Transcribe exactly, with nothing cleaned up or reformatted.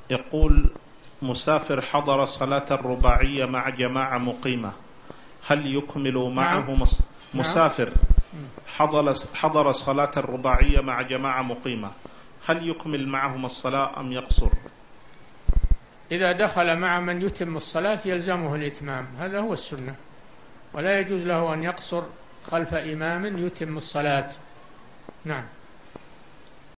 يقول: مسافر حضر صلاة الرباعية مع جماعة مقيمة، هل يكمل معه مص... مسافر حضر حضر صلاة الرباعية مع جماعة مقيمة، هل يكمل معهم الصلاة أم يقصر؟ إذا دخل مع من يتم الصلاة يلزمه الإتمام، هذا هو السنة، ولا يجوز له أن يقصر خلف إمام يتم الصلاة. نعم.